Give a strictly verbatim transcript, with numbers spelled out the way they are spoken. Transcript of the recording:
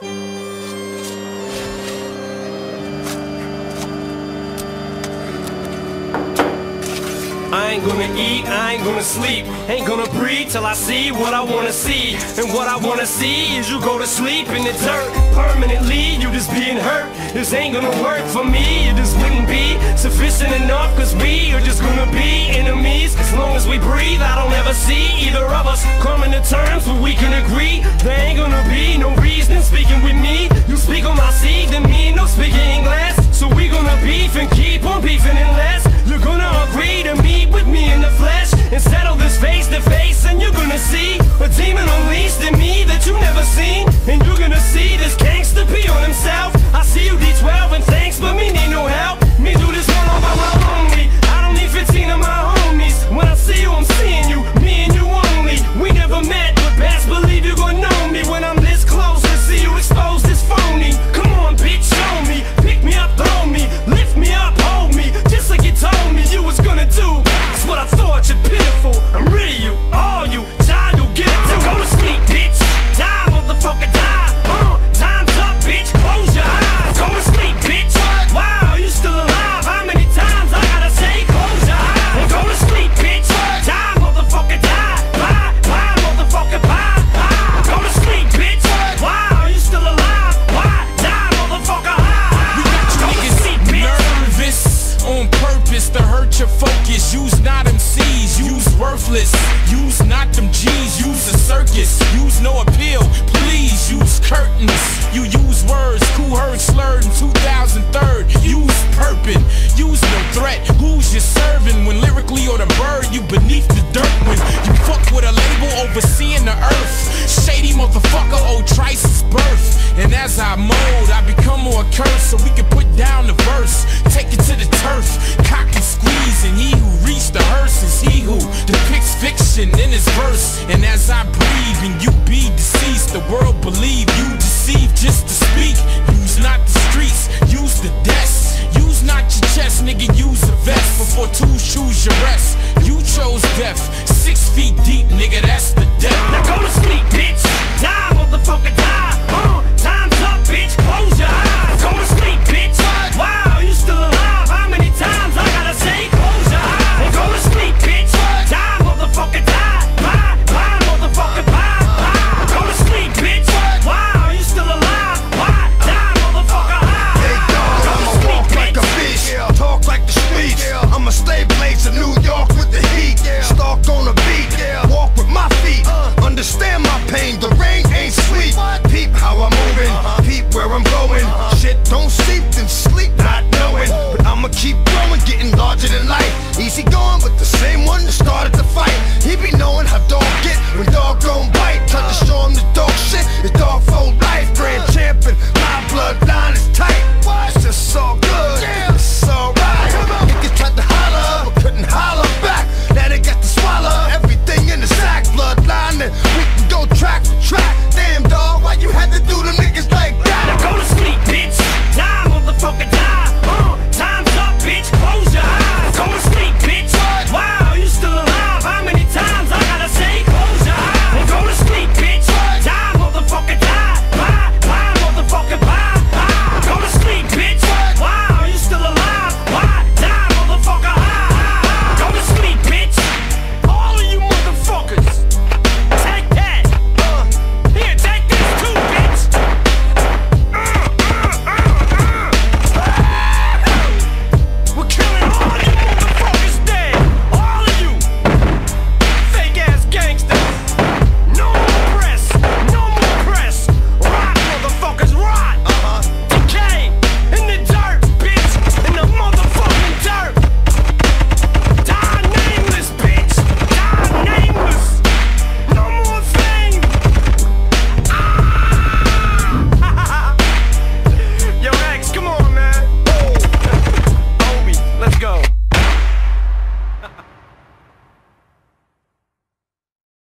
I ain't gonna eat, I ain't gonna sleep, ain't gonna breathe till I see what I wanna see. And what I wanna see is you go to sleep in the dirt permanently, you just being hurt. This ain't gonna work for me, it just wouldn't be sufficient enough, cause we are just gonna be enemies. As long as we breathe, I don't ever see either of us coming to terms where we can agree. There ain't gonna be no reason speaking with me. You speak on my seed, then me no speaking English. So we gonna beef and keep on beefing unless you're gonna agree to meet with me in the flesh and settle this face to face. And you're gonna see a demon unleashed in me that you never seen. And you're gonna see this gangster pee on himself. I see you D twelve and thanks, but me need no help. Me do this one all by my lonely. I don't need fifteen of my homies. When I see you, I'm seeing you, me and you only. We never met, but best believe you're gonna know me when I'm this close and see you expose this phony. Come on, bitch, show me. Pick me up, throw me, lift me up, hold me, just like you told me you was gonna do. That's what I thought, you're pitiful. I'm rid of you, all you, child, you'll get it too. Go to sleep, bitch. Die, motherfucker, die. Uh, time's up, bitch. Close your eyes. Go to sleep, bitch. Wow, you still alive? How many times I gotta say close your eyes? And go to sleep, bitch. Die, motherfucker, die. Bye, bye, motherfucker, bye, bye. Go to sleep, bitch. Wow, you still alive? Why? Die, motherfucker, high. We got you niggas nervous on purpose to hurt your focus. Use not M Cs, use worthless. Use not them G's, use a circus. Use no appeal, please use curtains. You use words, who heard slurred in two thousand three. Use purpose, use no threat. Who's you serving when lyrically or the bird you beneath the dirt? When you fuck with a label overseeing the earth. Shady motherfucker, old Trice's birth. And as I mold, I become more cursed so we can